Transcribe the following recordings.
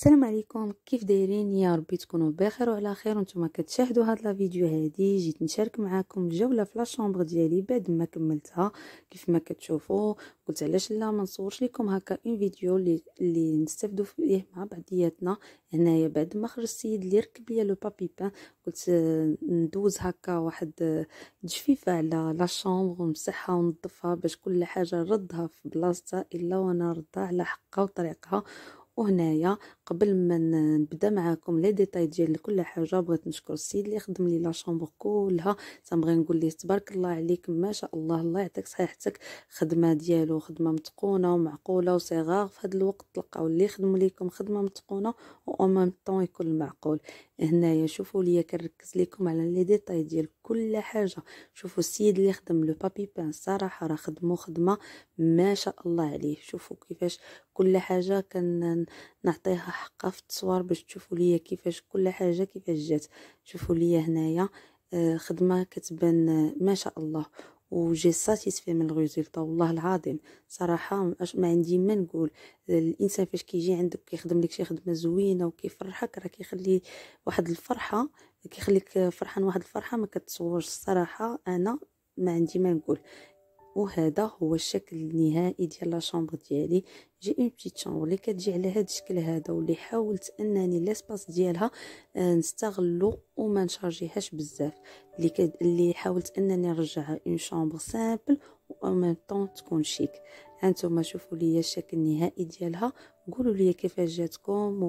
السلام عليكم، كيف دايرين؟ يا ربي تكونوا بخير وعلى خير. وانتم كتشاهدوا هاد لا فيديو هادي جيت نشارك معكم جوله في لا شامبر ديالي بعد ما كملتها. كيف ما كتشوفوا قلت علاش لا ما نصورش لكم هكا اون فيديو اللي نستافدوا فيه مع بعضياتنا. هنايا بعد ما خرج السيد اللي ركب ليا لو بابي بان قلت ندوز هكا واحد تجفيفه على لا شامبر ونمسحها ونظفها باش كل حاجه نردها في بلاصتها الا وانا ردها على حقها وطريقها. وهنايا قبل ما نبدا معاكم لي ديتاي ديال كل حاجه بغيت نشكر السيد اللي خدم لي لا شامبر كلها. تنبغي نقول ليه تبارك الله عليك، ما شاء الله، الله يعطيك صحتك. خدمه ديالو خدمه متقونه ومعقوله وصغار في هذا الوقت تلقاو اللي يخدموا لكم خدمه متقونه و ميم طون يكون معقول. هنايا شوفوا ليا كنركز لكم على لي ديتاي ديال كل حاجه. شوفوا السيد اللي خدم لو بابي بان صراحه راه خدمه خدمه ما شاء الله عليه. شوفوا كيفاش كل حاجه كان نعطيها حقها في التصوير باش تشوفوا ليا كيفاش كل حاجه كيفاش جات. شوفوا ليا هنايا خدمه كتبان ما شاء الله، وجي ساتيسفي من الريزلت والله العظيم. صراحه ما عندي ما نقول. الانسان فاش كيجي عندك كيخدم لك شي خدمه زوينه وكيفرحك راه كيخلي واحد الفرحه، كيخليك فرحان واحد الفرحه ما كتصورش. الصراحه انا ما عندي ما نقول. وهذا هو الشكل النهائي ديال لا شامبر ديالي. جي اون بتيت شامبر اللي كتجي على هذا الشكل هذا، واللي حاولت انني ليسباس ديالها نستغلو وما نشارجيهاش بزاف. اللي حاولت انني نرجعها اون شامبر سامبل و ميم طون تكون شيك. هانتوما شوفوا لي الشكل النهائي ديالها، قولوا لي كيفاش جاتكم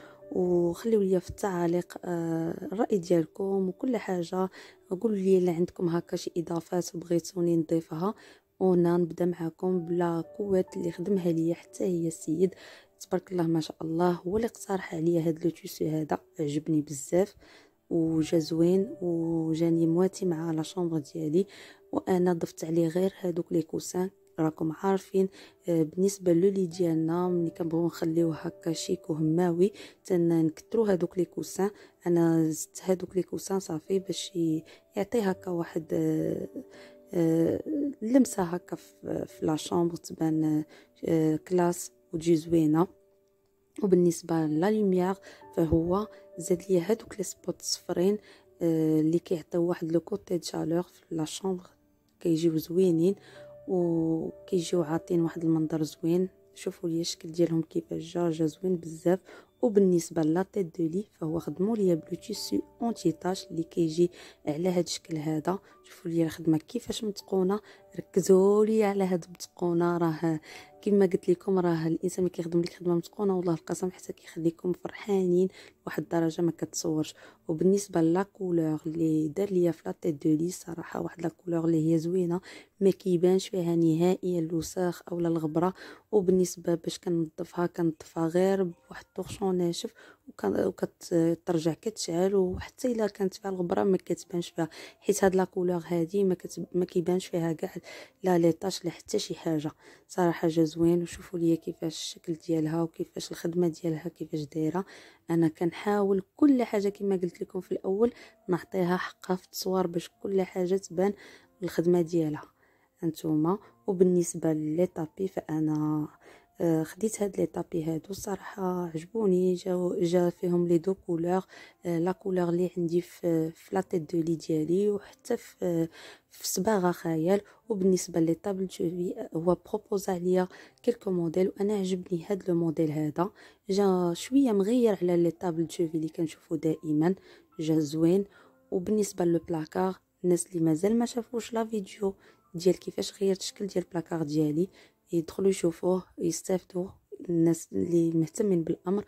وخليوا لي في التعاليق الرأي ديالكم وكل حاجة. قولوا لي الا عندكم هكا شي اضافات بغيتوني نضيفها. وهنا نبدا معكم بلا قوات اللي خدمها لي حتى هي السيد تبارك الله ما شاء الله، هو اللي اقترح عليا هذا لو تيسو هذا. عجبني بزاف وجا زوين وجاني مواتي مع لا شامبر ديالي. وانا ضفت عليه غير هذوك لي كوسان. راكم عارفين بالنسبه لولي ديالنا ملي كنبغيو نخليوه هكا شيك وهماوي تنكثروا هذوك لي كوسان. انا زدت هذوك لي كوسان صافي باش يعطي هكا واحد لمسه هكا في لا شامبر تبان كلاس وتجي زوينه. وبالنسبه لا لوميير فهو زاد لي هذوك لي سبوت صفرين اللي كيعطيو واحد لو كوتي دو شالور في لا شامبر، كيجيو زوينين وكيجيو عاطين واحد المنظر زوين. شوفوا لي الشكل ديالهم كيفاش جا زوين بزاف. وبالنسبه لا تيت دو لي فهو خدموا ليا بلو تيسو اونتي تاش اللي كيجي على هذا الشكل هذا. شوفوا لي الخدمه كيفاش متقونه، ركزوا لي على هاد متقونه. راه كما قلت لكم راه الانسان ملي كيخدم لك خدمه متقونه والله القسم حتى كيخليكم فرحانين لواحد الدرجه ما كتصورش. وبالنسبه لا كولور اللي دار ليا في لا تيت دو لي صراحه واحد لا كولور اللي هي زوينه ما كيبانش فيها نهائيا الوساخ اولا الغبره. وبالنسبه باش كنظفها غير بواحد الطرشون ناشف وكترجع كتشعل، وحتى الا كانت فيها الغبره ما كتبانش فيها، حيت هاد لا كولور هادي ما كيبانش فيها كاع لا لي طاش لا حتى شي حاجه. صراحه جا زوين. وشوفوا لي كيفاش الشكل ديالها وكيفاش الخدمه ديالها كيفاش دايره. انا كنحاول كل حاجه كما قلت لكم في الاول نعطيها حقها في التصوير باش كل حاجه تبان الخدمه ديالها هانتوما. وبالنسبه لي طابي فانا خديت هاد لي طابي هادو الصراحه عجبوني. جا فيهم لي دو كولور، لا كولور اللي عندي في لا تيت دو لي ديالي وحتى في صباغه خيال. وبالنسبه لي طابل شوفي هو بروبوز عليا كلكو موديل وانا عجبني هاد لو موديل هذا. جا شويه مغير على لي طابل شوفي اللي كنشوفو دائما، جا زوين. وبالنسبه لو بلاكار الناس اللي مازال ما شافوش لا فيديو ديال كيفاش غيرت الشكل ديال البلاكار ديالي يدخلوا يشوفوه يستافدوا الناس اللي مهتمين بالامر.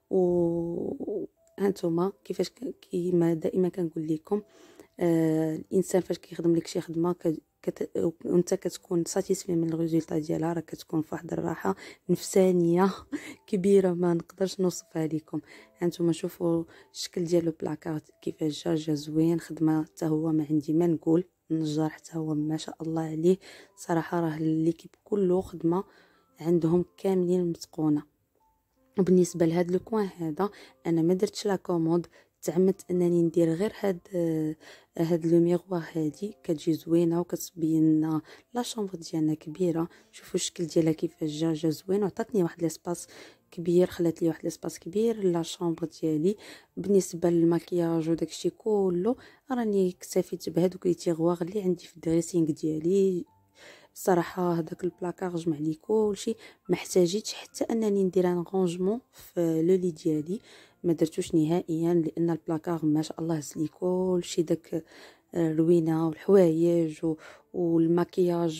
هانتوما كيفاش كيما دائما كنقول لكم الانسان فاش كيخدم لك شي خدمه وانت كتكون ساتيسفي من الريزلت ديالها راه كتكون فواحد الراحه نفسانيه كبيره ما نقدرش نوصفها لكم. هانتوما شوفوا الشكل ديال البلاكارت كيفاش جا زوين. خدمه حتى هو ما عندي ما نقول. النجار حتى هو ما شاء الله عليه. صراحه راه ليكيب كله خدمه عندهم كاملين متقونه. وبالنسبه لهاد لو كوان هذا انا ما درتش لا كوموند، تعمدت انني ندير غير هاد لو ميغوار هادي كتجي زوينه وكتبين لا شامبر ديالنا كبيره. شوفوا الشكل ديالها كيفاش جا زوين وعطاتني واحد لاسباس كبير، خلات لي واحد لاسباس كبير لا شامبر ديالي. بالنسبه للمكياج وداكشي كله راني اكتفيت بهذوك لي تيغواغ اللي عندي في الدريسينغ ديالي. الصراحه هذاك البلاكار جمع لي كلشي، ما احتاجيتش حتى انني ندير ان رونجمون في لو لي ديالي، ما درتوش نهائيا، لان البلاكار ما شاء الله هز لي كلشي داك الروينه والحوايج والمكياج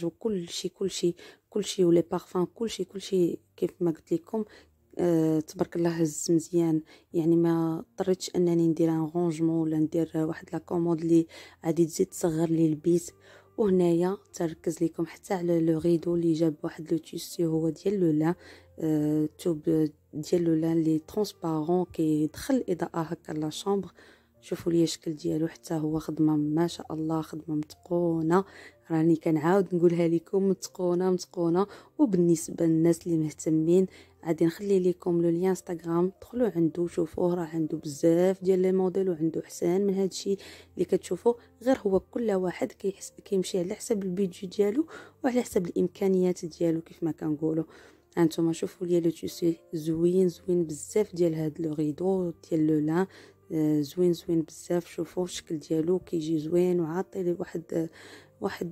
وكلشي ولي بارفان كلشي كيف ما قلت لكم. تبارك الله هز مزيان، يعني ما اضطريتش انني ندير ان رونجمون ولا ندير واحد لا كوموند اللي غادي تزيد تصغر لي البيت. وهنايا تركز لكم حتى على لو غيدو اللي جاب واحد لو تيسي هو ديال لو لان، توب ديال لو لان لي ترونسبارون كيدخل الاضاءه هكا لا شامبر. شوفوا لي الشكل ديالو حتى هو خدمه ما شاء الله، خدمه متقونه، راني كنعاود نقولها لكم متقونه. وبالنسبه للناس اللي مهتمين غادي نخلي لكم لو لين انستغرام، دخلوا عنده شوفوه، راه عنده بزاف ديال لي موديل وعنده حسان من هادشي اللي كتشوفوا. غير هو كل واحد كيمشي على حسب البيدجي ديالو وعلى حسب الامكانيات ديالو كيف ما كنقولوا. هانتوما شوفوا لي لو تيسي زوين بزاف ديال هاد لو غيدو ديال لو لان، زوين بزاف. شوفوا الشكل ديالو كيجي زوين وعاطي لي واحد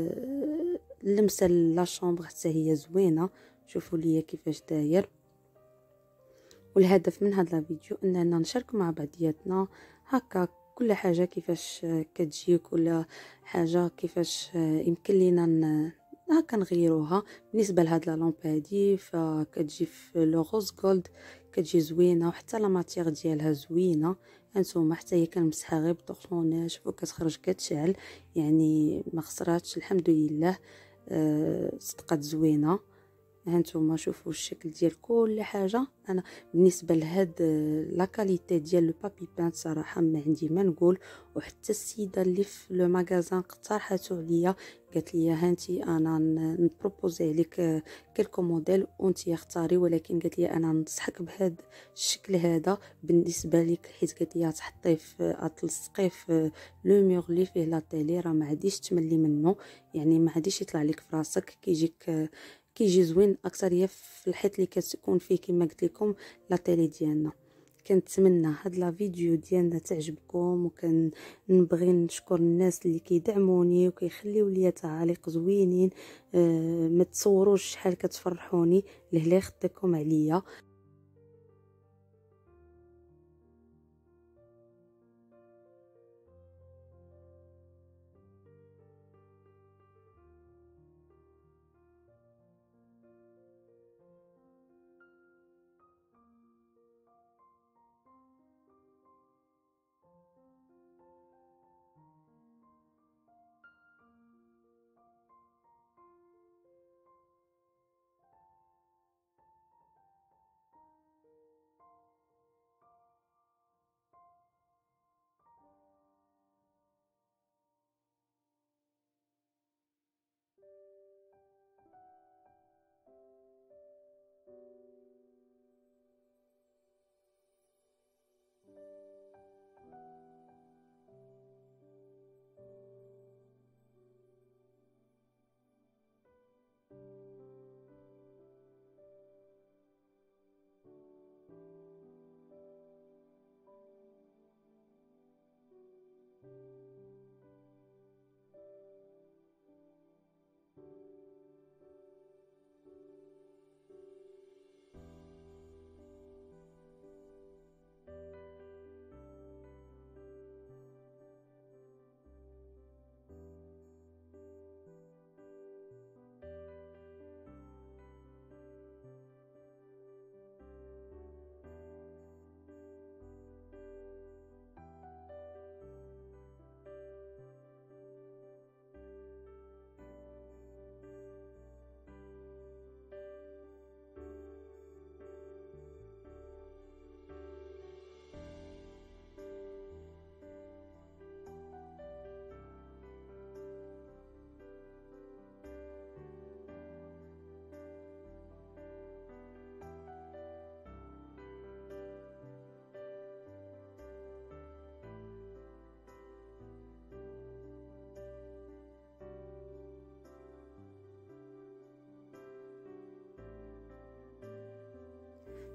اللمسه لا شامبر حتى هي زوينه. شوفوا لي كيفاش داير. والهدف من هذا الفيديو اننا نشارك مع بعضياتنا هكا كل حاجه كيفاش كتجي، كل حاجه كيفاش يمكن لينا هكا نغيروها. بالنسبه لهاد لا لامب هادي فكتجي في لو روز جولد، كتجي زوينه، وحتى لا ماتيغ ديالها زوينه. هانتوما حتى هي كنمسحها غير بطوشونه، شوفوا كتخرج كتشعل، يعني ما خسراتش الحمد لله. صدقات زوينه. هانتوما شوفوا الشكل ديال كل حاجه. انا بالنسبه لهاد لا كاليتي ديال لو بابي بانت صراحه ما عندي ما نقول. وحتى السيده اللي في لو ماغازان اقترحته عليا، قالت لي هانتي انا نبروبوزي عليك كلكو موديل وانتي اختاري، ولكن قالت لي انا ننصحك بهذا الشكل هذا بالنسبه لك، حيت قالت لي تحطيه في تلصقيه في لو ميغ اللي فيه لا تيلي، راه ما عاديش تملي منه، يعني ما عاديش يطلع لك في راسك، كيجي زوين اكثر في الحيط اللي كتكون فيه كما قلت لكم لا تيلي ديالنا. كنتمنى هاد لا فيديو ديالنا تعجبكم، وكنبغي نشكر الناس اللي كيدعموني وكيخليو لي تعاليق زوينين. ما تصوروش شحال كتفرحوني، لهلا يخدكم عليا.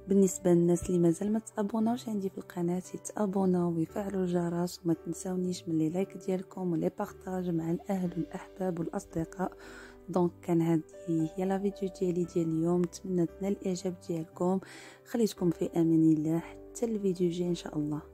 بالنسبه للناس اللي مازال ما تابوناوش عندي في القناه يتابوناو ويفعلوا الجرس، وما تنساونيش من لي لايك ديالكم ولي بارطاج مع الاهل والاحباب والاصدقاء. دونك كان هذه هي لا فيديو ديالي ديال اليوم، نتمنى تنال الاعجاب ديالكم. خليتكم في امان الله، حتى الفيديو الجاي ان شاء الله.